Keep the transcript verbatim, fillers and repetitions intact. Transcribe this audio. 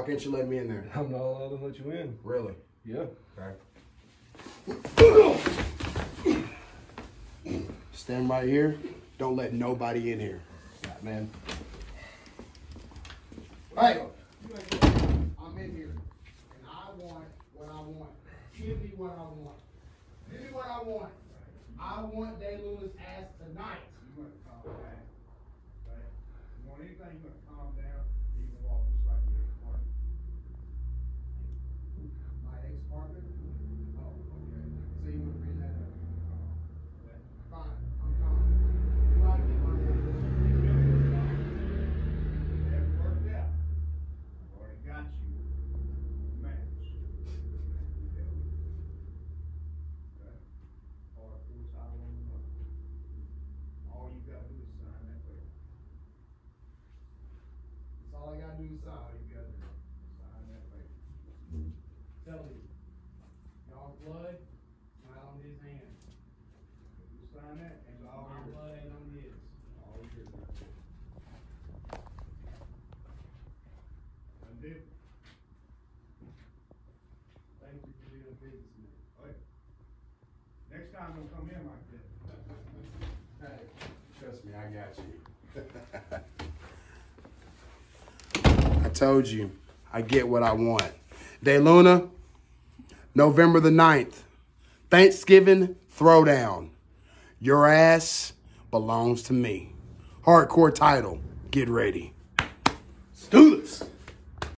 can't you let me in there? I'm not allowed to let you in. Really? Yeah. Okay. Stand right here. Don't let nobody in here. Right, man. Hey, I'm in here, and I want what I want. Give me what I want. Give me what I want. I want De Luna's ass tonight. You want to calm down, right? You want anything, you want to calm down. You can walk just like your ex-partner. My ex-partner? Oh, okay. So you want to bring that up? Fine, I'm calm. You ought to get my ass. It hasn't worked out. I've already got you a match. Okay? Or of course, I don't know. All you gotta do is sign that paper. That's all I gotta do is All sign. you gotta do is sign that paper. Tell me, y'all's blood not on his hands. You sign that, and all My yours. blood ain't on his. All yours. Undo. Thank you for being a businessman. Oh, yeah. Next time, don't come in like that. Hey, trust me, I got you. I told you, I get what I want. De Luna, November the ninth, Thanksgiving Throwdown. Your ass belongs to me. Hardcore title, get ready. Let's do this.